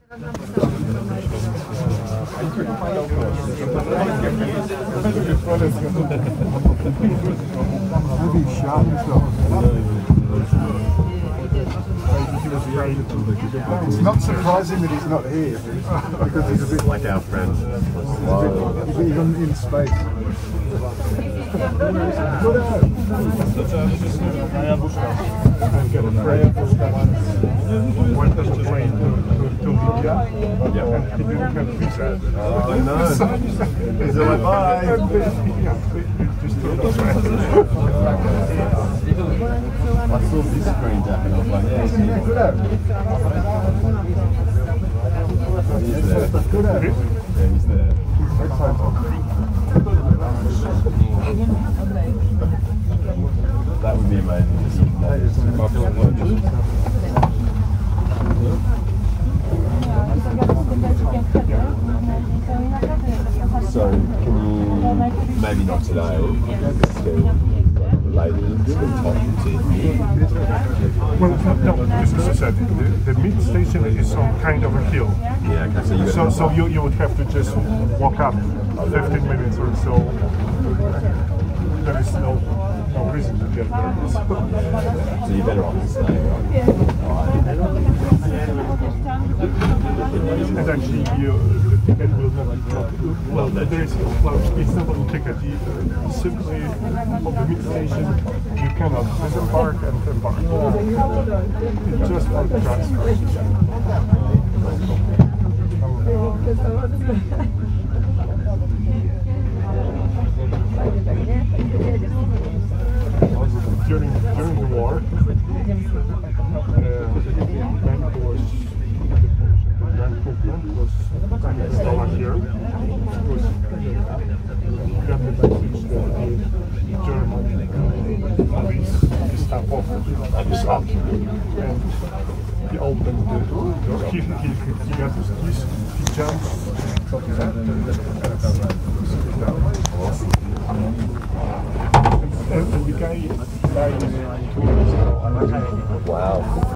It's not surprising that he's not here because he's a bit like our friend. He's even in space. Went on the plane to Libya and he didn't have visa. Oh no. He's like, bye. Just I saw this screen jacket and I was like, yeah, he's there. Yeah, he's there. That would be amazing. So, can you, maybe not today, later, talk to well, no, as I said, the mid station is on kind of a hill. Yeah, okay, so you would have to just walk up 15 minutes or so. There is no reason to get there. So you're better off to stay, right? And actually, the ticket will not be blocked. Well, there is, it's not on the ticket. Simply on the mid station, you cannot disembark and embark. It's just for the transfer. During the war, Vancouver was Slovakia. It was got the message that the German police Gestapo is up, and he opened the door. He got his keys, he jumped, and the guy died in